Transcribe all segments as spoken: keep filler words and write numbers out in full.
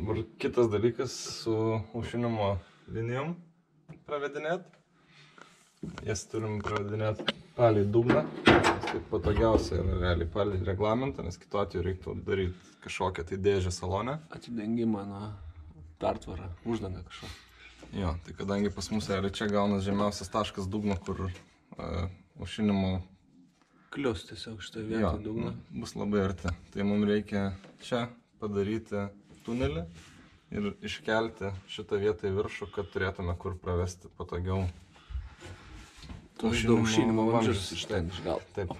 dabar kitas dalykas su aušinimo linijom pravedinėt. Jas turim pravedinėt palei dugną. Tai patogiausia yra realiai palei reglamentą, nes kitu atveju reiktų daryti kažkokią tai dėžę salone. Atidengimą nuo pertvarą, uždangą kažką. Jo, tai kadangi pas mus realiai čia gaunas žemiausias taškas dugno, kur uh, aušinimo klius tiesiog šitą vietą dugną. Bus labai arti. Tai mums reikia čia padaryti tunelį ir iškelti šitą vietą į viršų, kad turėtume kur pravesti patogiau. Aušinimo vamzdžius iš ten išgalt. Taip.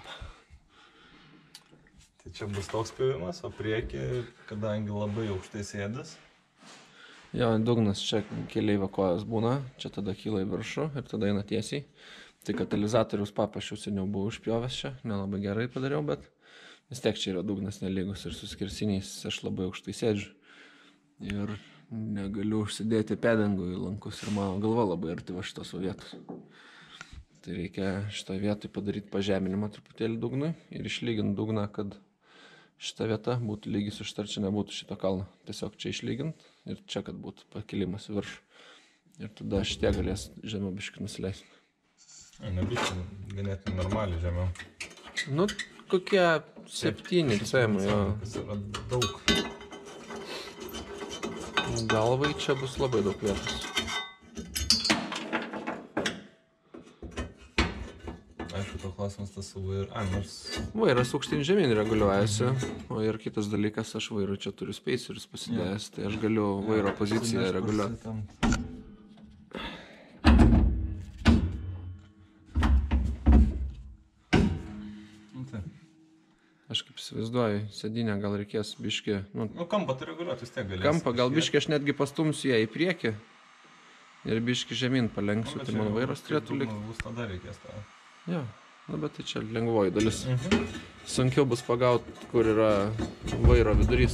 Tai čia bus toks pjovimas, o priekį, kadangi labai aukštai sėdęs. Jo, dugnas čia keleivio kojos būna, čia tada kyla į viršų ir tada eina tiesiai. Tai katalizatoriaus papašių seniau buvau užpjovęs čia, nelabai gerai padariau, bet vis tiek čia yra dugnas nelygus ir su skirsiniais aš labai aukštai sėdžiu. Ir negaliu užsidėti pedangų į lankus ir mano galva labai arti va šitos vietos. Tai reikia šitą vietą padaryti pažeminimą truputėlį dugnui ir išlyginti dugną, kad šita vieta būtų lygi su šita, čia nebūtų šito kalno. Tiesiog čia išlygint ir čia, kad būtų pakilimas į viršų. Ir tada šitie galės žemiau biškį nusileisti. Ne biškį, ganėtinai normaliai žemiau. Nu, kokie septyni cemai, jo. Kas yra daug. Galvai čia bus labai daug vietos. Klausimas tas su vair... A, nors... Vairas aukštyn žemyn reguliuojasi, o ir kitas dalykas, aš vairo čia turiu spacerius pasidėjęs, tai aš galiu vairo poziciją reguliuoti. Aš kaip įsivaizduoju, sėdynę gal reikės biškį... Nu, kampą tai reguliuoti vis tiek galės. Kampą gal biškį aš netgi pastumsiu ją į priekį ir biškį žemyn palenksiu, tai mano vairas turėtų likti. Bus tada reikės tą. Jo. Na, bet tai čia lengvoji dalis. Mhm. Sunkiau bus pagauti, kur yra vairo vidurys.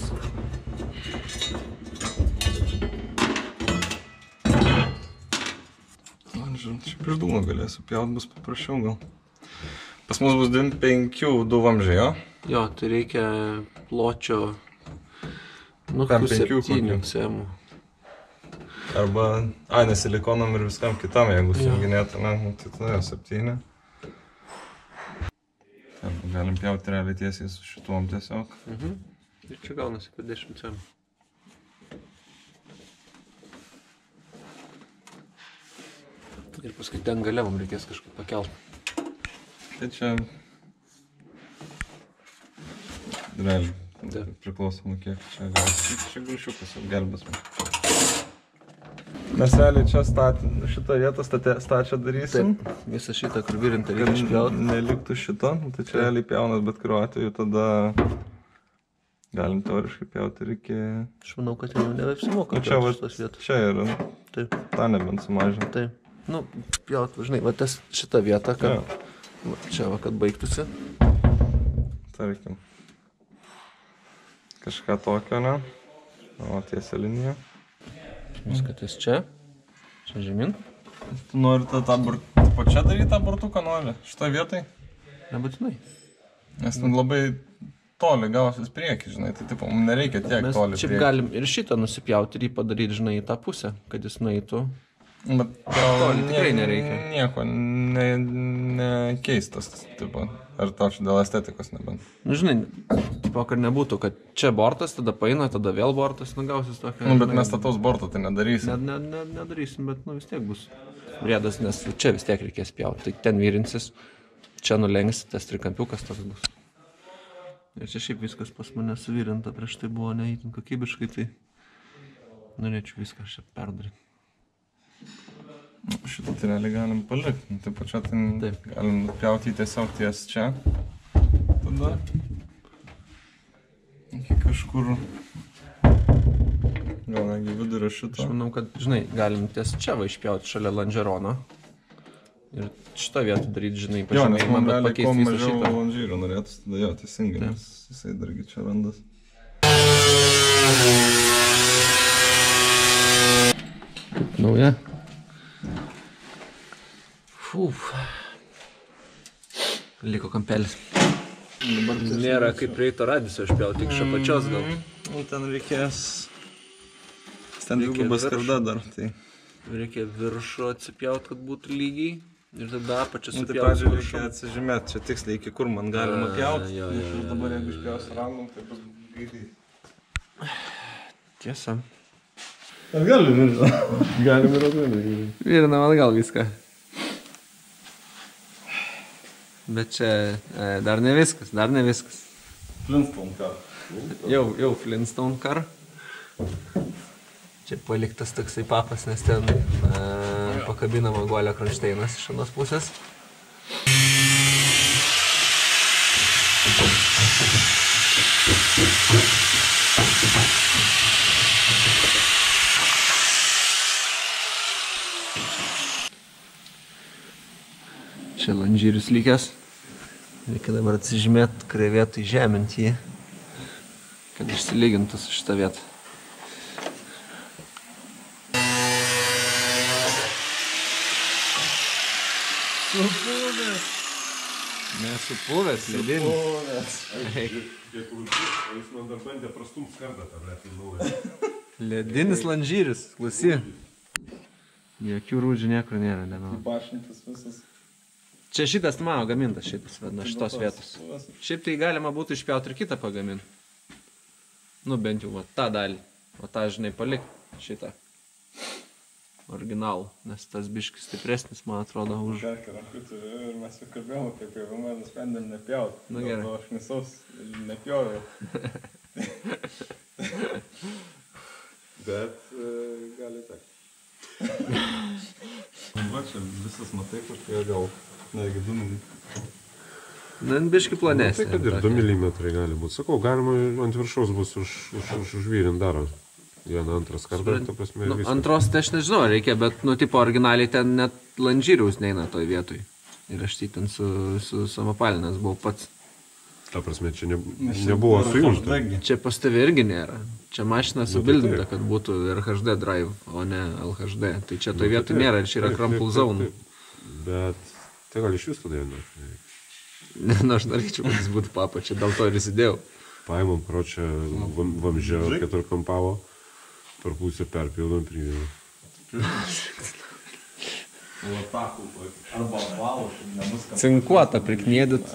Man žinot, čia prieš dūmą galėsiu pjaut, bus paprasčiau gal. Pas mus bus devyniasdešimt penki du vamzdžiai, jo? Jo, tai reikia pločio, nu, kokių septynių cemų. Arba, a, ne silikonam ir viskam kitam, jeigu sujunginėtume, tai tada septyni. Galim pjauti realiai tiesiai su šituom tiesiog. Mhm. Ir čia gaunasi apie dešimt cemų. Ir paskui ten gale mums reikės kažkaip pakelt. Tai čia... Realiai priklausomai kiek čia gaus. Čia gulšiukas gelbės man. Mes realiai čia stat, šitą vietą stačią darysim. Taip, visą šitą, kur virintą reikia išpjauti. Neliktų šito, tai čia realiai pjaunas, bet kuriuo atveju tada galim teoriškai pjauti ir iki... Aš manau, kad jau nebeapsimoka pjauti šitos vietos. Čia yra, taip. Ta nebent sumažinti. Taip, nu, pjauti, važinai, va tas šitą vietą, kad... Va, čia va, kad baigtųsi. Tarkim. Kažką tokio, ne? O, tiesia linija. Viską ties čia, čia žemyn. Tu nori tą po čia daryti tą burtuką, nori šitą vietai? Nebūtinai. Nes ten labai toli gausis priekį, žinai, tai tipo, mums nereikia tiek mes toli priekį. Mes šiaip galim ir šitą nusipjauti ir jį padaryti, žinai, į tą pusę, kad jis nueitų. Bet toli tikrai nereikia. Nieko nekeistas, ne tipo. Ar tau čia dėl estetikos nebent? Nu, žinai, tipo, kad nebūtų, kad čia bortas, tada paina, tada vėl bortas, nu gausis tokia... Nu, bet mes tataus borto tai nedarysim. Ne, ne, ne, nedarysim, bet, nu, vis tiek bus riedas, nes čia vis tiek reikės pjauti. Tai ten vyrinsis, čia nulengsi, tas trikampiukas toks bus. Ir čia šiaip viskas pas mane suvyrinta, prieš tai buvo neįtin kokybiškai, tai norėčiau viską čia perdaryti. Šitą tai realiai galim palikti, taip pačia tai galim pjauti tiesiog ties čia, tada iki kažkur, gal negi vidurio šito. Aš manau, kad, žinai, galim ties čia va išpjauti šalia lanžerono ir šitą vietą daryti, žinai, pažymėjimą, bet pakeisti visą šitą. Jo, nes man realiai kuo mažiau lanžyro norėtus, tada jo, teisingai, nes jisai dargi čia randas. Nauja. Uf. Liko kampelis. Nėra kaip prieito radisio išpjauti, tik iš apačios gal. Mm, ten reikės Ten dviguba skarda dar, tai... Reikia viršų atsipjaut, kad būtų lygiai. Ir tada apačią Nu, tai supjaut pradžioje viršų. reikia atsižymėti, čia tiksliai iki kur man galima pjaut. jo, jo, Ir dabar jeigu išpjausiu random, tai bus greitai. Tiesa. Ar gali viršą? Galim ir atgal. Virinam atgal viską. Bet čia e, dar ne viskas, dar ne viskas. Flintstone car. Jau, jau Flintstone car. Čia paliktas toksai papas, nes ten e, pakabinama guolio kronšteinas iš anos pusės. Čia landžyrius lygęs. Reikia dabar atsižymėti, kurią vietą įžeminti jį, kad išsilygintų su šitą vietą. Supuvęs. Nesupuvęs, ledinis. Jis man dar bandė prastumt skardą tą blėtį naują. Ledinis landžyris, klausy. Jokių rūdžių niekur nėra, nemanau. Bašintas visas. Čia šitas mano gamintas, šitas, vadina, šitos vietos. Šiaip tai galima būtų išpjauti ir kitą pagaminti. Nu, bent jau va tą dalį. O tą, žinai, palik šitą. Originalų, nes tas biškis stipresnis, man atrodo, už... Karkį rankų turiu ir mes jau kalbėjom, kaip jau man nusprendėm nepjaut. Nu, gerai. Dėl to aš misaus nepjauviau. Bet e, gali tak. Va čia visas matai, kažkoje gal, negi du milimetrai. Na, biški planesnė. Tai kad ir du milimetrai gali būti. Sakau, galima ant viršaus bus už, už, už, užvyrint darą. Vieną antras kartą, ta prasme, ir Nu, viskas. antros tai aš nežinau, reikia, bet, nu, tipo, originaliai ten net landžyriaus neina toj vietoj. Ir aš tai ten su, su samopalinas buvau pats. Ta prasme, čia ne, nebuvo sujungta. Čia pas tave irgi nėra. Čia mašina subildinta, kad būtų R H D drive, o ne L H D. Tai čia toj vietoj nėra ir čia yra crumple zone. Bet tai gal iš vis tada jau. Na, aš norėčiau, kad jis būtų papa, čia dėl to ir įsidėjau. Paimam, pro čia vam, vamžė keturkampavo, per pusę perpildom pridėjom. Latakų, arba valų, nebus kam. Cinkuotą priknėdit.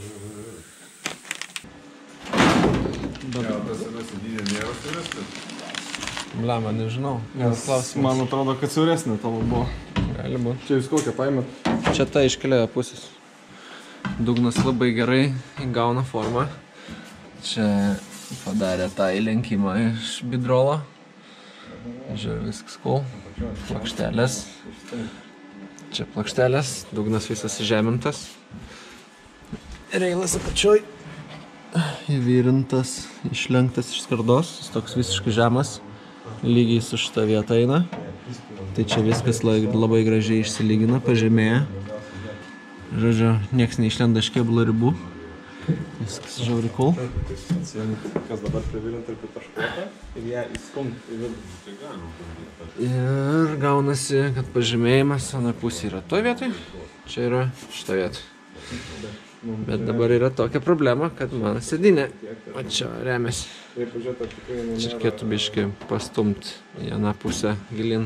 Jo, tas yra sėdynė nėra siauresnė. Blema, nežinau. Nes man atrodo, kad siauresnė tavo buvo. Gali būt. Čia jūs kokią paimėt? Čia ta iškelėjo pusės. Dugnas labai gerai įgauna formą. Čia padarė tą įlenkimą iš bidrolo. Žiūrėjau, viskas cool. Plakštelės. Čia plakštelės. Dugnas visas įžemintas. Reilas apačioj. Įvyrintas, išlenktas iš skardos. Jis toks visiškai žemas. Lygiai su šitą vietą eina. Tai čia viskas labai gražiai išsilygina, pažemėja. Žodžiu, nieks neišlenda iš kėbulo ribų. Viskas žiauri cool. Kas dabar privirinti ir pitaškuotą ir ją įskumt į vidų. Ir gaunasi, kad pažymėjimas ana pusė yra toj vietoj, čia yra šitą vietą. Bet dabar yra tokia problema, kad mano sėdynė, o čia remiasi. Čia reikėtų biškį pastumt į aną pusę gilin.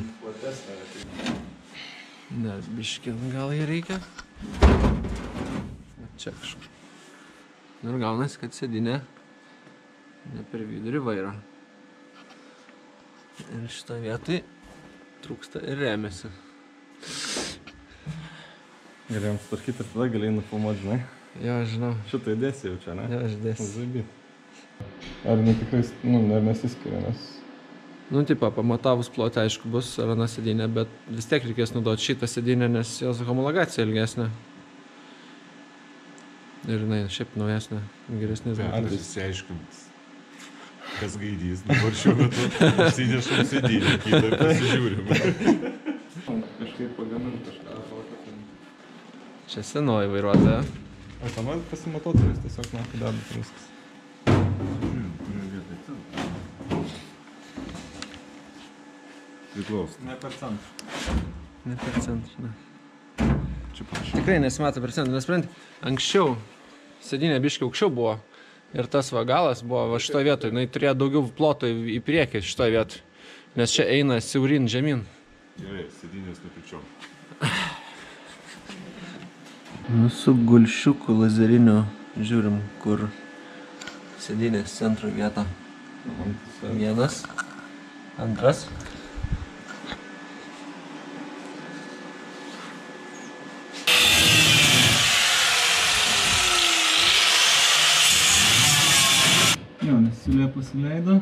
Dar biškį gal jį reikia. Čia kažkaip. Ir gaunasi, kad sėdynė ne per vidurį vairo. Ir šitą vietoj trūksta ir remiasi. Galėjom sutvarkyti ir tada galėjai nufilmuoti, žinai. Jo, žinau. Šitą įdėsi jau čia, ne? Jo, aš dėsiu. Zaibi. Ar ne tikrai, nu, ar nesiskiria, nes... Nu, tipo, pamatavus plotį, aišku, bus ar ana sėdynė, bet vis tiek reikės naudoti šitą sėdynę, nes jos homologacija ilgesnė. Ir jinai šiaip naujesnė, geresnės. Ar įsiaiškint, kas gaidys, dabar šiuo metu įsidėšam sėdynę, kitą pasižiūrim. Kažkaip pagamint kažką tokio. Čia senoji vairuotoja. O tą man pasimatuoti, jis tiesiog man padeda viskas. Priklauso. Ne per centrą. Ne per centrą, ne. Čia prašau. Tikrai nesimato per centrą, nesprendai. Anksčiau sėdynė biškai aukščiau buvo ir tas va galas buvo va šitoje vietoje. Jis turėjo daugiau ploto į priekį šitoje vietoje. Nes čia eina siaurin žemyn. Gerai, sėdynės nupičiom. Nu, su gulšiuku lazeriniu žiūrim, kur sėdynės centro vieta. Vienas, antras. Jo, nes siūlė pasileido.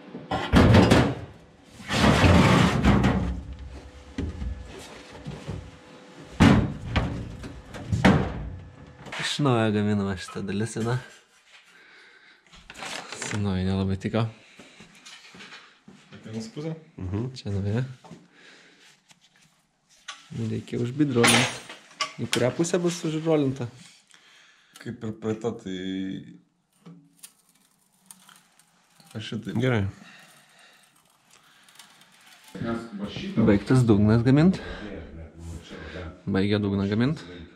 Iš naujo gaminama šitą dalis, na. Senoji nelabai tiko. Vienas pusė? Mhm. Čia nauja. Reikia užbidrolinti. Į kurią pusę bus užrolinta? Kaip ir praeita, tai... Aš šitai. Gerai. Baigtas dugnas gamint. Baigė dugną gamint.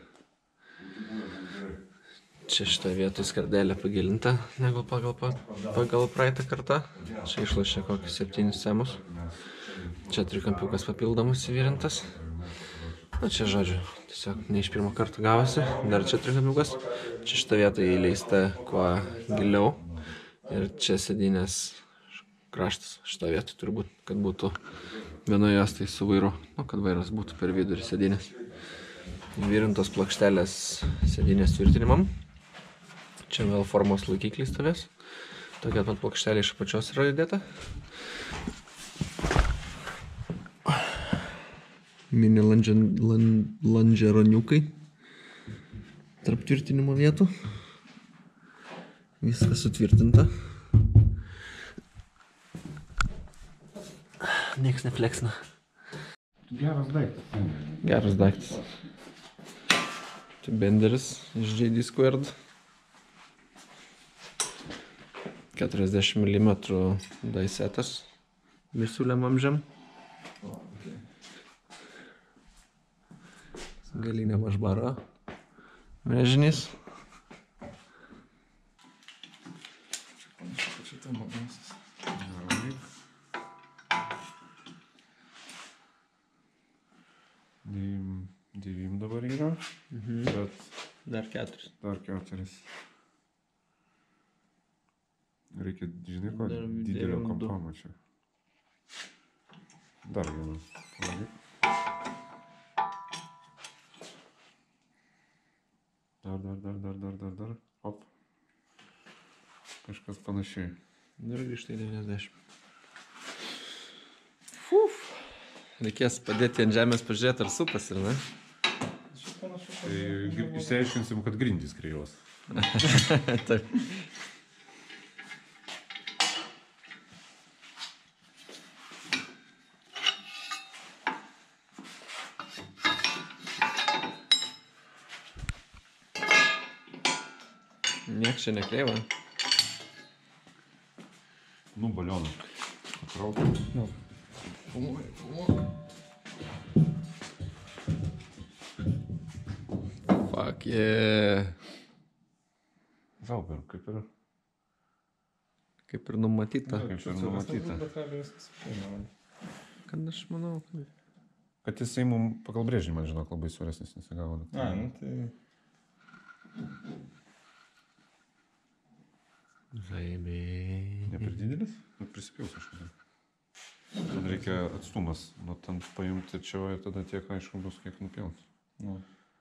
Čia šitoje vietoje skardelė pagilinta negu pagal, pagal praeitą kartą. Čia išlošė kokius septynis semus. Čia trikampiukas papildomas įvyrintas. Na čia žodžiu, tiesiog ne iš pirmo karto gavosi. Dar čia trikampiukas. Čia šitą vietą įleista kuo giliau. Ir čia sėdynės kraštas šitą vietą turi būti, kad būtų vienoje juostai su vairu. Nu, kad vairas būtų per vidurį sėdynės. Įvyrintos plokštelės sėdynės tvirtinimam. Čia vėl formos laikiklis stovės. Tokia pat plokštelė iš apačios yra įdėta. Mini landžeroniukai tarp tvirtinimo vietų. Viskas sutvirtinta. Niekas nefleksina. Geras daiktas. Geras daiktas. Tai benderis iš J D Squared. keturiasdešimt milimetrų daisetas visuliam amžiam. Galinė mažbara. Vežinys. Devym dabar yra, bet Dar keturis. dar keturis. Reikia, žinai, ko Dar didelio devym du. kampamo čia. Dar vieną. Dar, dar, dar, dar, dar, dar, dar. Hop. Kažkas panašiai. Ir grįžtai devyniasdešimt. Fuf. Reikės padėti ant žemės pažiūrėti, ar supas ir ne? Tai išsiaiškinsim, kad grindys kreivos. Taip. Niek čia nekreiva. Nu, balioną. Atraukiu. Nu. Filmuoju, filmuoju. Fuck yeah. Zauber, kaip ir... Kaip ir numatyta. Kaip ir numatyta. Kad aš manau, kad... Kad jisai mums pagal brėžinį, man žinok, labai suresnis nesigavo. A, nu tai... Žaibiai. Ne per didelis? Nu, prisipjaus aš kada. Ten reikia atstumas. Nu, ten paimti čia ir tada tiek aišku bus, kiek nupjaus. Nu.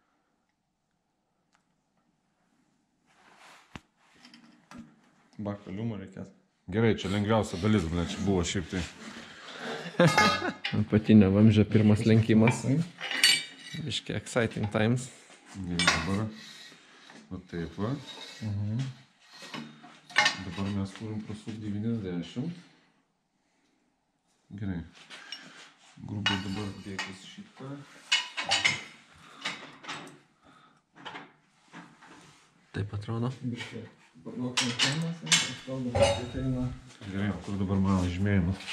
Bakaliumo reikės. Gerai, čia lengviausia dalis, ble, čia buvo šiaip tai. Apatinio vamzdžio pirmas lenkimas. Biški exciting times. Gerai, dabar. Va taip va. Mhm. Dabar mes turim prasuk devyniasdešimt. Gerai. Grubiai dabar dėkis šitą. Taip atrodo. Biškai. Paduokim temas, aš kalbam, kad ateina. Gerai, kur dabar mano žymėjimas?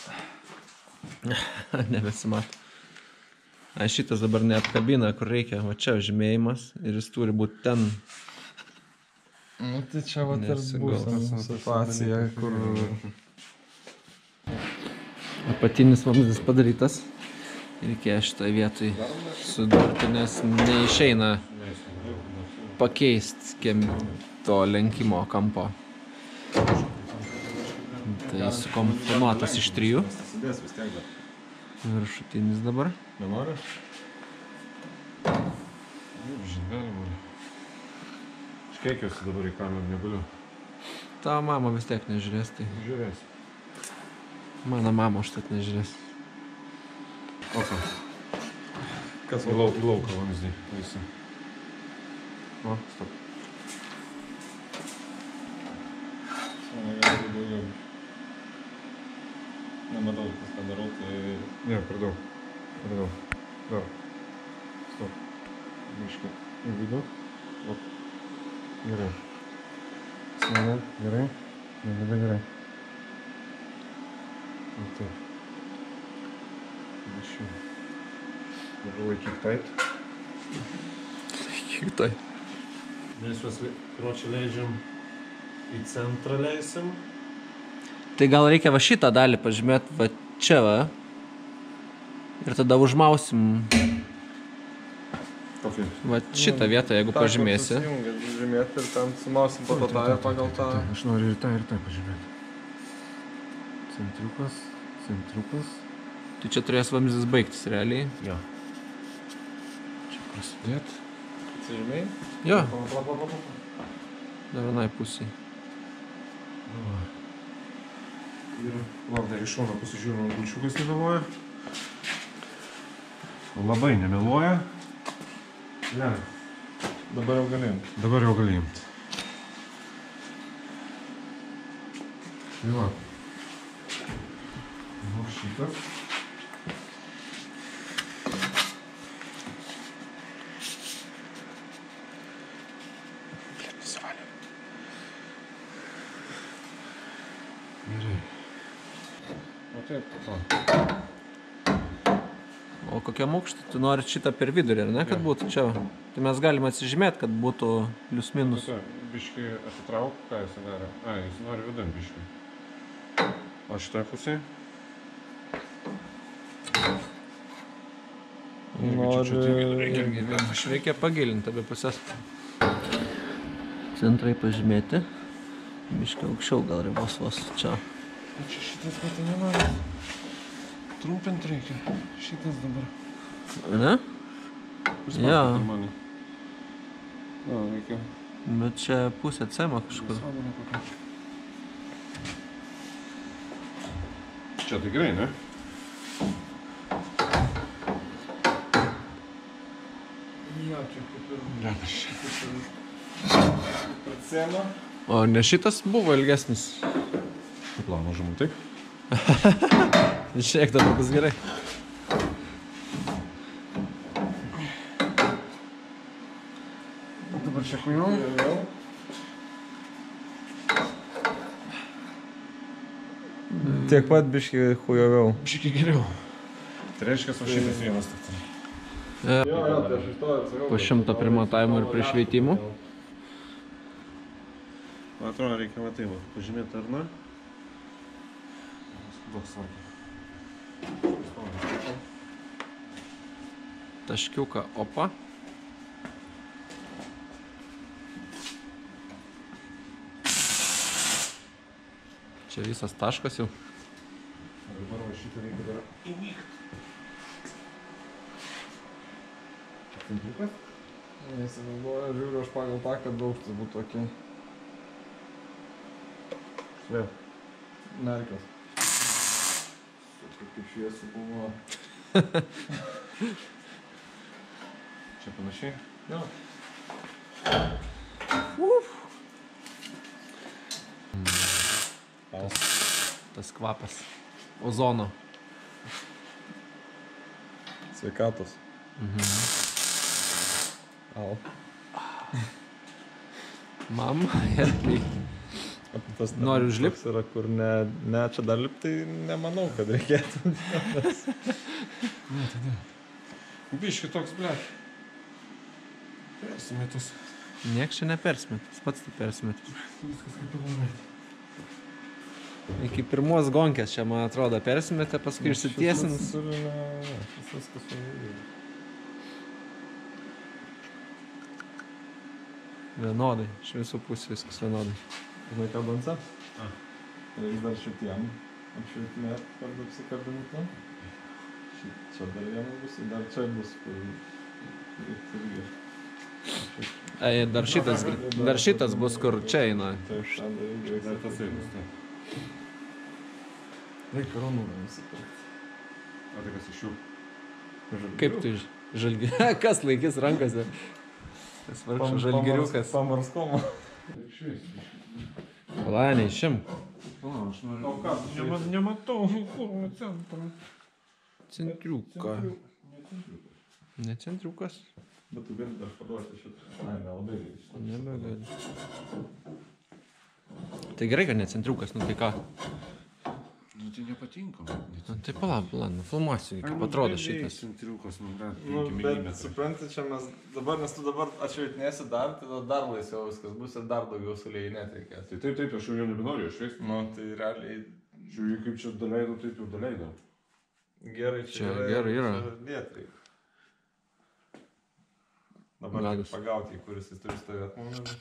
Nebesimato. A, šitas dabar neapkabina, kur reikia. Va čia žymėjimas ir jis turi būti ten. Nu tai čia vat ir bus Nesigaus. situacija, kur... Apatinis vamzdis padarytas. Reikėjo šitoje vietoj sudurti, nes neišeina pakeisti to lenkimo kampo. Tai sukomponuotas iš trijų. Viršutinis dabar. Nenori? Žingalima. Škeikiuosi dabar į kamerą, negaliu. Tavo mama vis tiek nežiūrės, tai... Žiūrės. Mano mama užtat nežiūrės. Opa. Kas į lau, lauką vamzdį? Visi. O, stop. Nematau, kas ką darau, tai... Ne, per daug. Per daug. Dar. Stop. Biškai. Į vidų. O. Gerai. Smaga. Gerai. Ne, nebe gerai. O taip. Biškai. Dabar laikyk tait. Laikyk tai. Mes juos, kročią, leidžiam į centrą leisim. Tai gal reikia va šitą dalį pažymėti va čia va. Ir tada užmausim Kokį? va šitą vietą, jeigu pažymėsi. Žymėti ir ten sumausim po to tą ir pagal tą... Aš noriu ir tą ir tą pažymėti. Centriukas, centriukas. Tai čia turės vamzdis baigtis realiai. Jo. Čia prasidėt. Atsižymėjai? Jo, Pa, pa, pa, pa, pa. dar vienai pusiai. Ir lauk, dar iš šono pasižiūrėjau, ar gulčiukas nemeluoja. Labai nemeluoja. Ne. Dabar jau galim. Dabar jau gali imt. Tai va. Nu, šitas. Gerai. O taip, va. O kokiam aukštį? Tu nori šitą per vidurį, ar ne, kad būtų čia? Tai mes galime atsižymėti, kad būtų plius minus. Biškį atitrauk, ką jis daro? A, jis nori vidun biškį. O šitoje pusėje? Noriu... Aš reikia pagilinti apie pusės. Centrai pažymėti. Biškį aukščiau gal ribos vos čia. Čia šitas pat nenori. Trumpint reikia. Šitas dabar. Ne? Jo. Mane. Na, reikia. Bet čia pusė cema kažkur. Čia tai gerai, ne? Jo, čia kaip ir... Geras čia. Kaip ir cema. O ne šitas buvo ilgesnis. Plano žamu, taip? Žiūrėk, dabar bus gerai. Dabar čia kujau. Jau. Tiek pat biškį hujoviau. Biškį geriau. Tai reiškia, o šitas vienas tik tai. Jo, jo, tai aš iš to atsakau. Po šimto primatavimų ir prišveitimų. Man atrodo, reikia va tai va, pažymėti ar ne? Daug svarbu. Taškiuką, opa. Čia visas taškas jau. Dabar va šitą reikia dar įvykt. Čia centriukas? Nesivaizduoju, žiūriu aš pagal tą, kad aukštis būtų tokia. Vėl. Merkės. Kaip šviesi buvo. Čia panašiai? Jo. Tas, tas kvapas. Ozono. Sveikatos. Mhm. Au. Mam, irgi. Tas Noriu užlipt? toks yra, kur ne, ne čia dar lipt, tai nemanau, kad reikėtų. Ne, tada. Biški toks, blek. Persimetus. Nieks čia nepersimetas, pats tai persimetas. Viskas kaip pagalvojai. Iki pirmos gonkės čia, man atrodo, persimetė, paskui išsitiesins. Viskas sunaudėjo. Vienodai, iš visų pusių viskas vienodai. Žinai ką dansa? A. Reiks dar šitiem apšvietinėt, kad apsikabintų. Čia dar vienas bus, ir dar čia bus, kur reiks irgi. Ai, dar šitas, dar šitas bus, kur čia eina. Taip, ten dar irgi reiks. Dar tas eilus, taip. Reikia ranūrą nusipirkti. O tai kas iš jų? Kaip tu žalgi... Kas laikys rankose? Tas vargšas žalgiriukas. Pamarskomo. Pala, neišim. O, aš noriu... O ką? Nema, nematau, kur centrą. Centriuką. Ne centriukas. Bet tu gali dar paduoti šitą. Ai, nelabai reikia. Nebegali. Tai gerai, kad ne centriukas, nu tai ką? Nu, tai nepatinka man. Nu, tai palauk, palauk, nufilmuosiu, kaip atrodo šitas. Centriukas, nu, gal Nu, penki bet milimetrai. supranti, čia mes dabar, nes tu dabar atšveitinėsi dar, tai tada dar laisviau viskas bus ir dar daugiau sulėjinėti reikės. Tai taip, taip, aš jau nebenoriu išveisti. Nu, tai realiai Žiūrėjau, kaip čia daleidau, taip jau daleidau. gerai Čia čia gerai yra. Dėt reikia. Dabar Galis. tik pagauti, kuris jis turi stovėti mums.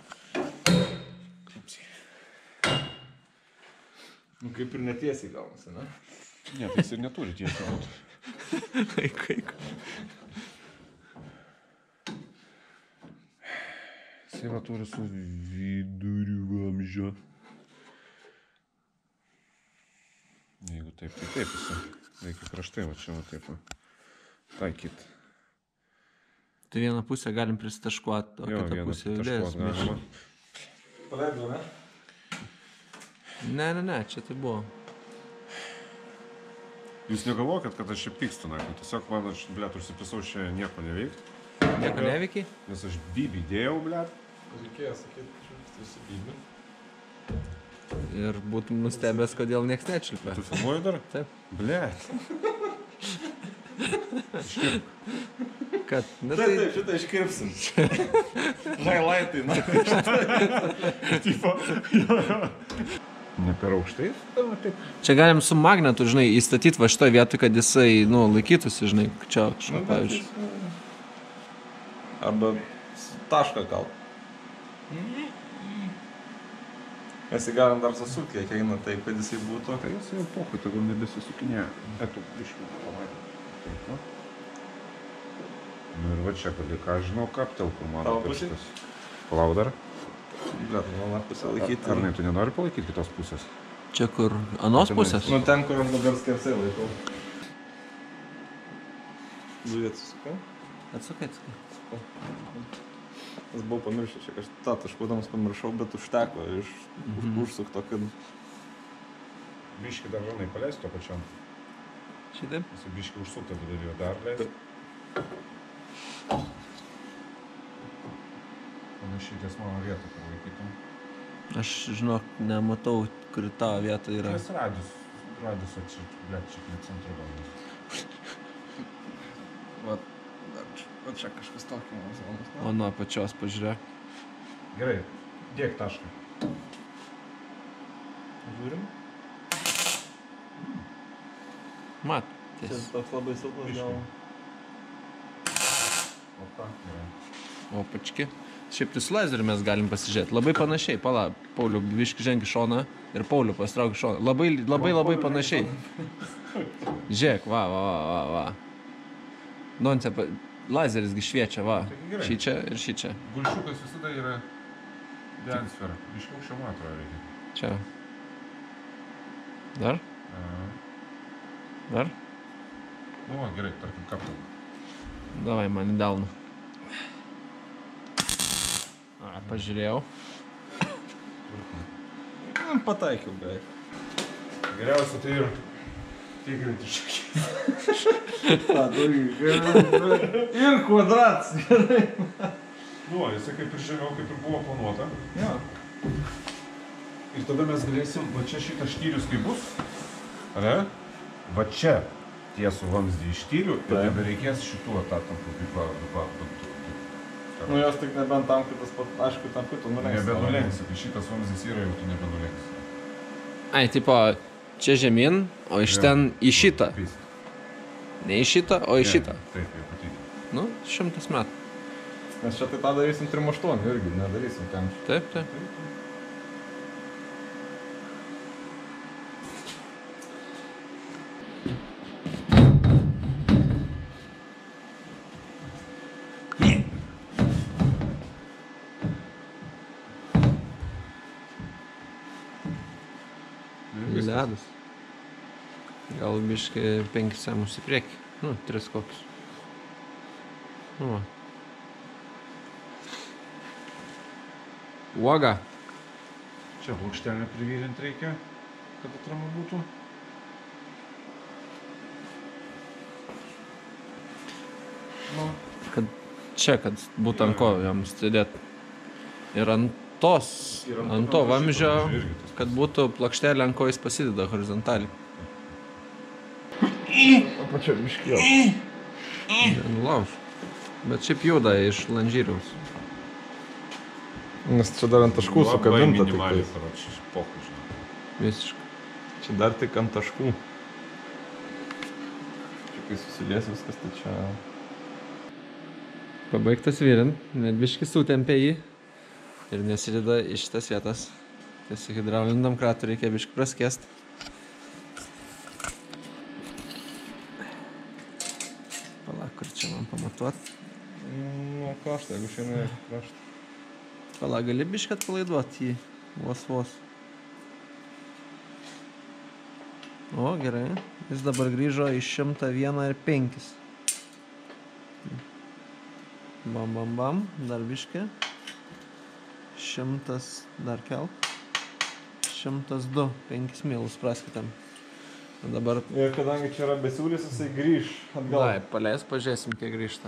Nu, kaip ir netiesiai gaunasi, ne? Ne, tai jis ir neturi tiesiog. Kaip, kaip. Jisai va turi su viduriu vamzdžio. Jeigu taip, tai taip jisai. Reikia kraštai, va čia va taip va. Taikyt. Tai vieną pusę galim prisitaškuoti, o Jo, kitą vieną pusę taškuot judės. galima. Paleidau, ne? Ne, ne, ne, čia tai buvo. Jūs negalvokit, kad aš čia pykstu, na, kad tiesiog man, aš, blėt, užsipisau čia nieko neveikti. Nieko neveikiai? Nes aš bibį dėjau, blėt. Reikėjo sakyti, kad tu įsibybė. Ir būtum nustebęs, kodėl nieks nečilpė. Tu filmuoji dar? Taip. Blėt. Kad, na Taip, tai... taip, šitą iškirpsim. Highlightai, na. Tipo, jo, jo. Ne per aukštai? Čia galim su magnetu, žinai, įstatyti va šitoj vietoj, kad jisai, nu, laikytųsi, žinai, čia, kažką, pavyzdžiui. Arba tašką gal. Mes jį galim dar susukti, kiek eina taip, kad jisai būtų. Tai jis jau pokui, tai gal nebesisukinė. Etų, biškių, pamatė. Taip, va. Nu ir va čia, kad ką žinau, kaptelku mano Tavo pusėj? pirštas. Palauk dar. Bet, mano pusę laikyti. Ar ne, tu nenori palaikyti kitos pusės? Čia kur, anos pusės? Nu, ten, kur aš dabar skersai laikau. Dujį atsisukau. Atsakai, atsakai. Aš buvau pamiršęs, čia kažką tą taškuodamas pamiršau, bet užteko iš Mhm. užsukto, kad... Biškį dar žanai paleist to pačiam. Šitaip? Jis biškį užsuktą padarėjo dar leist. Panašiai ties mano vietą, kad laikytum. Aš, žinok, nematau, kur tavo vieta yra. Ties radius, radius čia, blėt, čia prie centro galbūt. Va, dar čia, va čia kažkas tokio mano zonas. O nuo apačios pažiūrėk. Gerai, dėk tašką. Žiūrim. Mat, Čia ties. toks labai silpnas Biškį. gal. O ką? Gerai. O pački. Šiaip tai su lazeriu mes galim pasižiūrėti. Labai panašiai. Pala, Pauliu, biški žengi šoną ir Pauliu pastrauk šoną. Labai, labai, labai panašiai. Žiūrėk, va, va, va, va, va. Nonce, pa... lazeris gi šviečia, va. Taigi gerai. Šį čia ir šį čia. Gulšiukas visada yra diansfera. Biškiau šią matrą reikia. Čia. Dar? Aha. Dar? Nu, va, gerai, tarkim, kaptau. Davai man į delną. A, pažiūrėjau. Pataikiau beveik. Geriausia tai ir tikrinti šakį. A, dujį. Ir kvadrats. Nu, jisai kaip ir žemiau, kaip ir buvo planuota. Jo. Ir tada mes galėsim, va čia šitas štyrius kaip bus. Ane? Va čia tiesų vamzdį ištyriu ir Taip. nebereikės šitų etatų kaip va, Nu, jos tik nebent tam, kad tas pat, aišku, tam kitų nulenks. nebenulenksi, kai šitas vamzdis yra, jau tu nebenulenksi. Ai, tipo, čia žemyn, o iš ten į šitą. Krist. Ne į šitą, o į šitą. Taip, jau patyti. Nu, šimtas metų. Mes čia tai tą darysim trim aštuoni irgi, nedarysim kamščių. Taip, taip. Ledas. Gal biškai penkis semus į priekį. Nu, tris kokius. Nu, va. Uoga. Čia plokštelę privyrint reikia, kad atrama būtų. Nu. Kad čia, kad būtų ant ko jam stėdėt. Ir ant tos, Ir ant ant to to vamzdžio, vamzdžio irgi tas kad būtų plokštelė, ant ko jis pasideda horizontaliai. Apačia biškėjo. Nenulauž. Bet šiaip juda iš lanžyriaus. Nes čia dar ant taškų sukabinta tik minimaliai, tais. karoči, pochų, žinau. Visiškai. Čia dar tik ant taškų. Čia kai susilies viskas, tai čia... Pabaigtas vyrint, net biškai sutempė jį ir nesideda iš šitas vietas. Tiesiog hidrauliniam domkratu reikia biškai praskėst. Palauk, kur čia man pamatuot. Nu, kraštą, jeigu šiandien į kraštą. Palauk, gali biškai atpalaiduot jį. Vos, vos. O, gerai. Jis dabar grįžo į šimtą vieną ir penkis. Bam, bam, bam. Dar biškai. Šimtas. Dar kelk. Šimtas du. Penkis mylus praskitam. Dabar... Ir kadangi čia yra besiūlis, jisai grįž atgal. Dai, paleis, pažiūrėsim, kiek grįžta.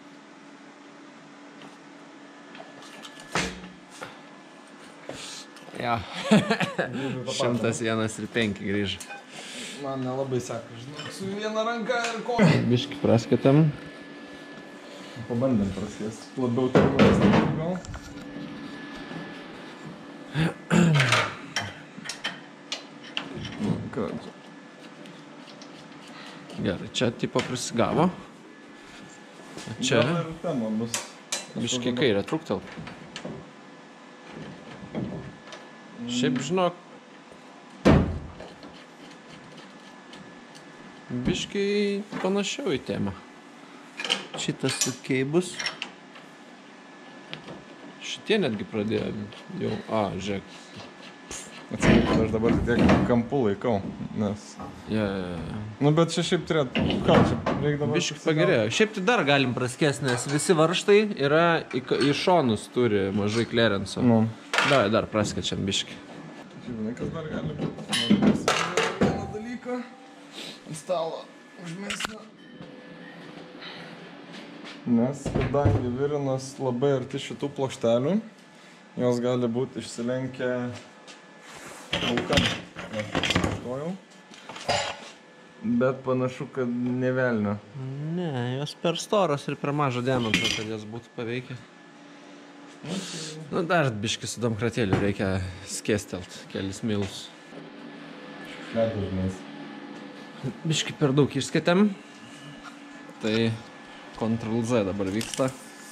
Ja. Šimtas vienas ir penki grįžo. Man nelabai seka, žinok, su viena ranka ir koja. Biškai praskitam. Pabandėm praskės. Labiau turime gal. Kad. Gerai, čia tipo prisigavo. O čia Gal ir tema bus. biškai kairę truktel. Šiaip žinok. Biškai panašiau į temą. Šitas okei bus. Šitie netgi pradėjo jau... A, žiūrėk. Atsiprašau, kad aš dabar tiek kampų laikau, nes... Ja, ja, ja. Nu, bet čia šiaip turėtų... Ką čia? Reikia dabar... Biškai pagerėjo. Šiaip tai dar galim praskės, nes visi varžtai yra į, ka- į šonus turi mažai klerenso. Nu. Davai, dar praskečiam biškai. Žinai, kas dar gali būti? Noriu pasižiūrėti vieną dalyką. Ant stalo užmėsime. Nes kadangi virinas labai arti šitų plokštelių, jos gali būti išsilenkę laukam. Ieškojau. Bet panašu, kad nevelnio. Ne, jos per storos ir per mažo diametro, kad jas būtų paveikę. Nu, dar biškai su domkratėliu reikia skėstelt kelis milus. Net užmės. Biškai per daug išskėtėm. Tai kontrol Z dabar vyksta.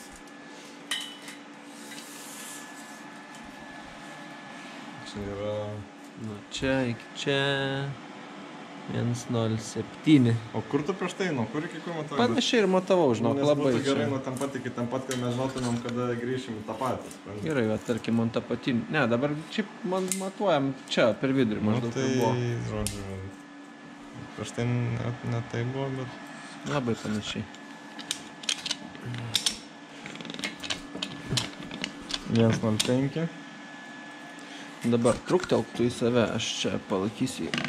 Čia yra... Nu, čia iki čia... vienas nulis septyni. O kur tu prieš tai, nuo kur iki kur matavai? Panašiai ir matavau, žinok, Nes labai būtų gerai čia. nuo ten pat iki ten pat, kad mes žinotumėm, kada grįšim į tą patį. supranti? Gerai, va, tarkim, ant apatinių. Ne, dabar čia man matuojam čia, per vidurį Nu, maždaug tai, tai... buvo. žodžiu, prieš tai ne, ne tai buvo, bet... Labai panašiai. vienas nulis penki. Dabar truktelk tu į save, aš čia palaikysiu jį.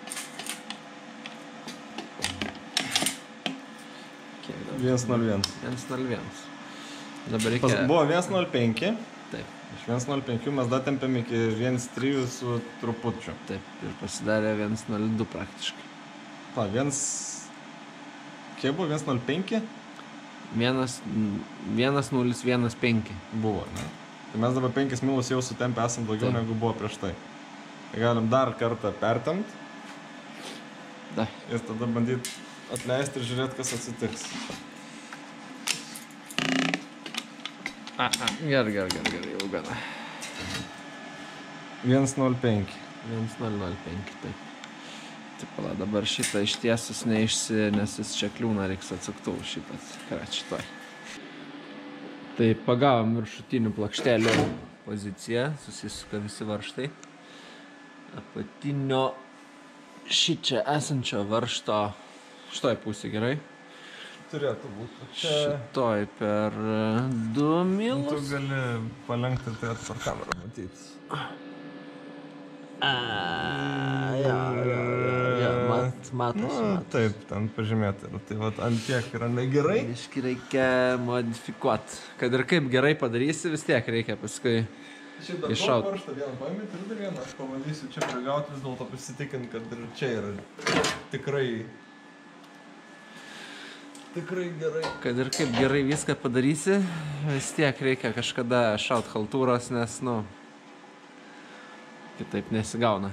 Kiek dabar? vienas nulis vienas. vienas nulis vienas. Dabar Pas, reikia... buvo vienas nulis penki. Taip, Iš vienas nulis penki mes datempėm iki vienas trys su trupučiu. taip. Ir pasidarė vienas nulis du praktiškai. Pa, vienas... Kiek buvo? vienas nulis penki? vienas nulis vienas penki. Buvo, ne? Tai mes dabar penkis milus jau sutempę esam daugiau Taip. negu buvo prieš tai. Tai galim dar kartą pertempt. Da. Ir tada bandyti atleisti ir žiūrėti, kas atsitiks. A, a, gerai, gerai, gerai, gerai, jau gana. vienas nulis penki. vienas nulis nulis penki, taip. Taip, pala, dabar šitą ištiesus neišsi, nes jis čia kliūna, reiks atsuktuvų šitas, ką šitoj. Tai pagavom viršutinių plokštelių poziciją, susisuka visi varžtai. Apatinio šičia esančio varžto šitoj pusė gerai. Turėtų būti. Čia... Šitoj per du milus. Tu gali palenkti ir turėti per kamerą matyti. A, jo, jo, jo, jo, mat, matas, Na, matas. taip, ten pažymėti yra. Tai vat ant tiek yra negerai. Iški reikia modifikuoti. Kad ir kaip gerai padarysi, vis tiek reikia paskui Šiaip dar iššaut. to varžtą vieną paimėti ir dar vieną. Aš pabandysiu čia prigauti, vis dėlto pasitikinti, kad ir čia yra tikrai... Tikrai gerai. Kad ir kaip gerai viską padarysi, vis tiek reikia kažkada šaut haltūros, nes, nu, kitaip nesigauna.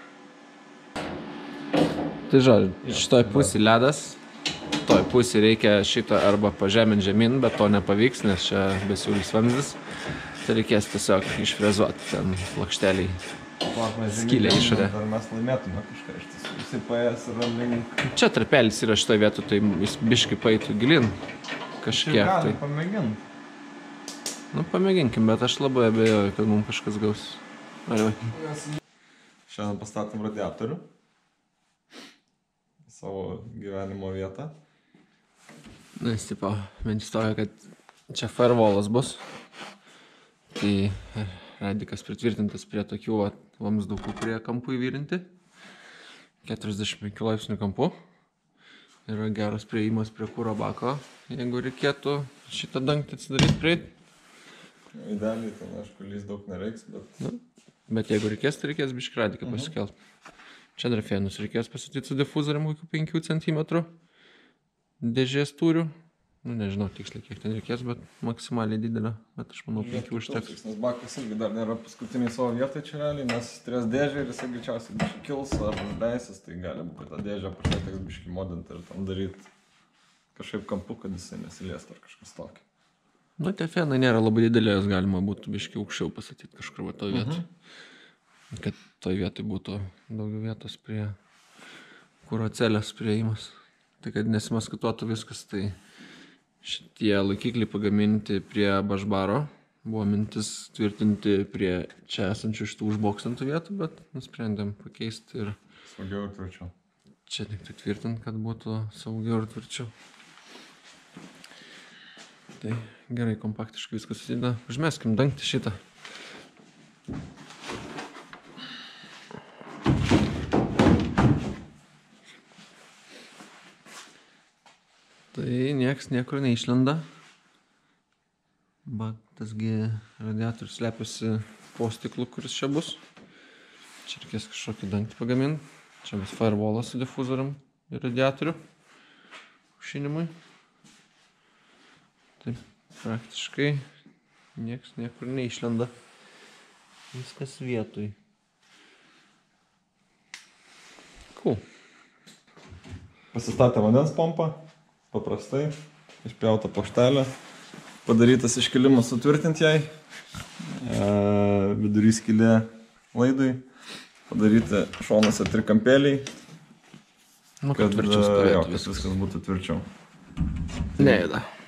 Tai žodžiu, šitoj pusė ledas, toj pusė reikia šitą arba pažemint žemyn, bet to nepavyks, nes čia besiūlis vamzdis. Tai reikės tiesiog išfrezuoti ten plokšteliai. Skylė išorė. Ar mes laimėtume kažką iš tiesų. Visi paės yra link... Čia tarpelis yra šitoj vietu, tai jis biškai paeitų gilin. Kažkiek Šiaip tai. galim pamėginti. Nu, pamėginkim, bet aš labai abejoju, kad mums kažkas gaus. Ar vai? Šiandien pastatėm radiatorių. Į savo gyvenimo vietą. Na, jis tipo, mintis tokia, kad čia firewallas bus. Tai radikas pritvirtintas prie tokių va, vamzdukų, kurie kampų įvyrinti. keturiasdešimt penkių laipsnių kampu. Yra geras prieimas prie kuro bako, jeigu reikėtų šitą dangtį atsidaryti prieit. Idealiai, ten aišku, lys daug nereiks, bet... Nu, bet jeigu reikės, tai reikės biškį radiką Mhm. pasikelt. Čia dar fenus reikės pasityti su difuzorium kokių penkių centimetrų dėžės tūrių. Nu, nežinau tiksliai, kiek ten reikės, bet maksimaliai didelio. Bet aš manau, penkių užteks. Nes bakas irgi dar nėra paskutiniai savo vietoje čia realiai, nes turės dėžę ir jisai greičiausiai biškį kils ar užleisis, tai gali būti, kad tą dėžę pačiai teks biškį modinti ir tam daryti kažkaip kampu, kad jisai nesiliestų ar kažkas tokio. Nu, tie fenai nėra labai didelė, jos galima būtų biškį aukščiau pasatyti kažkur va toj vietoj. Mhm. Kad toj vietoj būtų daugiau vietos prie kuro celės prieimas. Tai kad nesimaskatuotų viskas, tai šitie laikikliai pagaminti prie bašbaro. Buvo mintis tvirtinti prie čia esančių šitų užboksintų vietų, bet nusprendėm pakeisti ir Saugiau ir tvirčiau. čia tik tai tvirtinti, kad būtų saugiau ir tvirčiau. Tai gerai, kompaktiškai viskas susideda. Užmeskim dangtį šitą. Tai nieks niekur neišlenda. Va, tasgi radiatorius slepiasi po stiklu, kuris čia bus. Čia reikės kažkokį dangtį pagaminti. Čia bus firewallas su difuzorium ir radiatoriu aušinimui. Taip, praktiškai nieks niekur neišlenda. Viskas vietoj. Cool. Pasistatė vandens pompą, paprastai, išpjauta plokštelė, padarytas iškilimas sutvirtinti jai, e, vidury skylė laidui, padaryti šonuose trikampėliai, Nu, kad, kad tvirčiau e, jo, stovėtų kad viskas. viskas būtų tvirčiau. Nejuda.